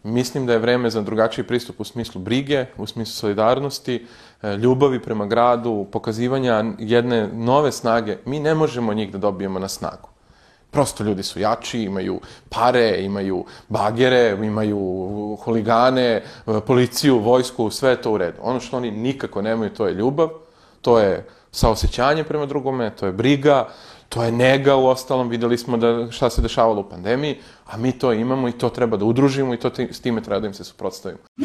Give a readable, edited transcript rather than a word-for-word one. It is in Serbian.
Mislim da je vreme za drugačiji pristup u smislu brige, u smislu solidarnosti, ljubavi prema gradu, pokazivanja jedne nove snage. Mi ne možemo njih da dobijemo na snagu. Prosto ljudi su jači, imaju pare, imaju bagere, imaju huligane, policiju, vojsku, sve je to u redu. Ono što oni nikako nemaju, to je ljubav, to je saosećanje prema drugome, to je briga, to je nega, u ostalom videli smo šta se dešavalo u pandemiji, a mi to imamo i to treba da udružimo i s time treba da im se suprotstavimo.